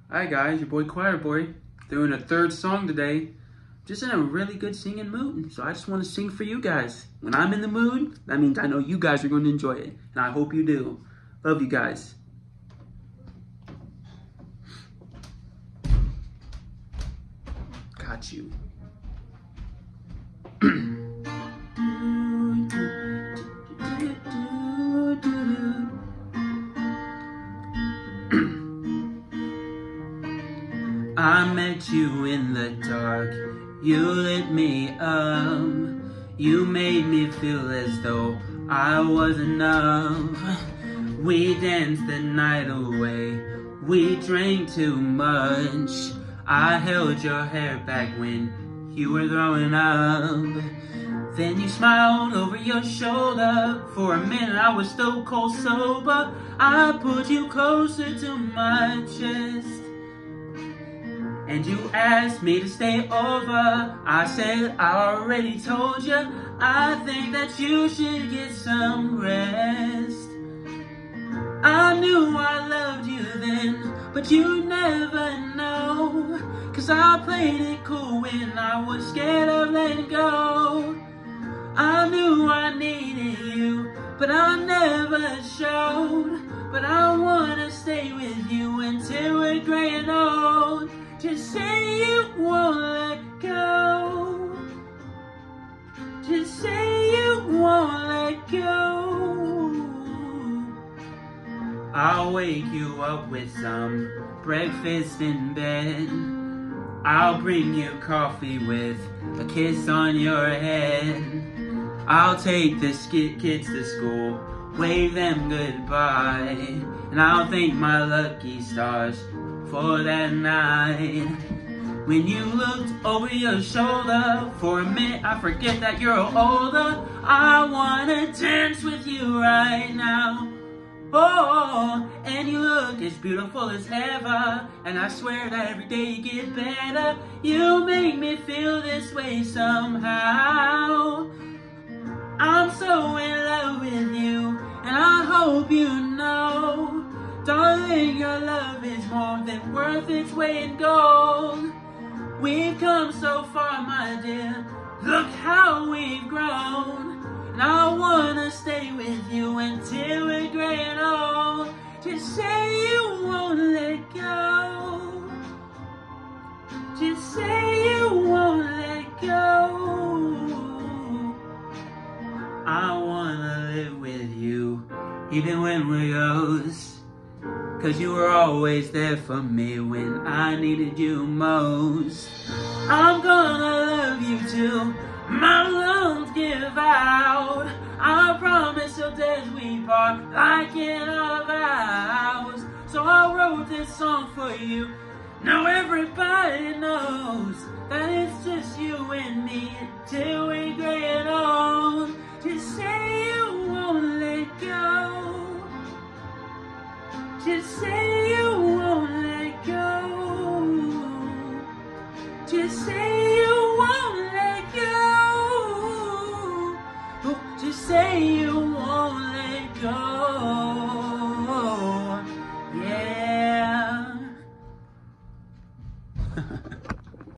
Hi guys, your boy Choir Boy, doing a third song today. Just in a really good singing mood, so I just want to sing for you guys. When I'm in the mood, that means I know you guys are going to enjoy it, and I hope you do. Love you guys. Got you. I met you in the dark, you lit me up. You made me feel as though I was enough. We danced the night away, we drank too much. I held your hair back when you were throwing up. Then you smiled over your shoulder. For a minute I was still cold sober. I pulled you closer to my chest, and you asked me to stay over. I said, I already told you, I think that you should get some rest. I knew I loved you then, but you never know. 'Cause I played it cool when I was scared of letting go. I knew I needed you, but I never showed. But I wanna stay with you until we're gray and old. Just say you won't let go. Just say you won't let go. I'll wake you up with some breakfast in bed. I'll bring you coffee with a kiss on your head. I'll take the kids to school, wave them goodbye, and I'll thank my lucky stars for that night. When you looked over your shoulder, for a minute I forget that you're older. I wanna dance with you right now. Oh, and you look as beautiful as ever, and I swear that every day you get better. You make me feel this way somehow. I'm so in love with you, and I hope you know. Darling, your love is more than worth its weight in gold. We've come so far, my dear, look how we've grown. And I wanna stay with you until we're gray and old. Just say you won't let go. Just say you won't let go. I wanna live with you, even when we're ghosts. 'Cause you were always there for me when I needed you most. I'm gonna love you till my lungs give out. I promise till death we part, like in our vows. So I wrote this song for you. Now everybody knows that it's just you and me until we gray and old.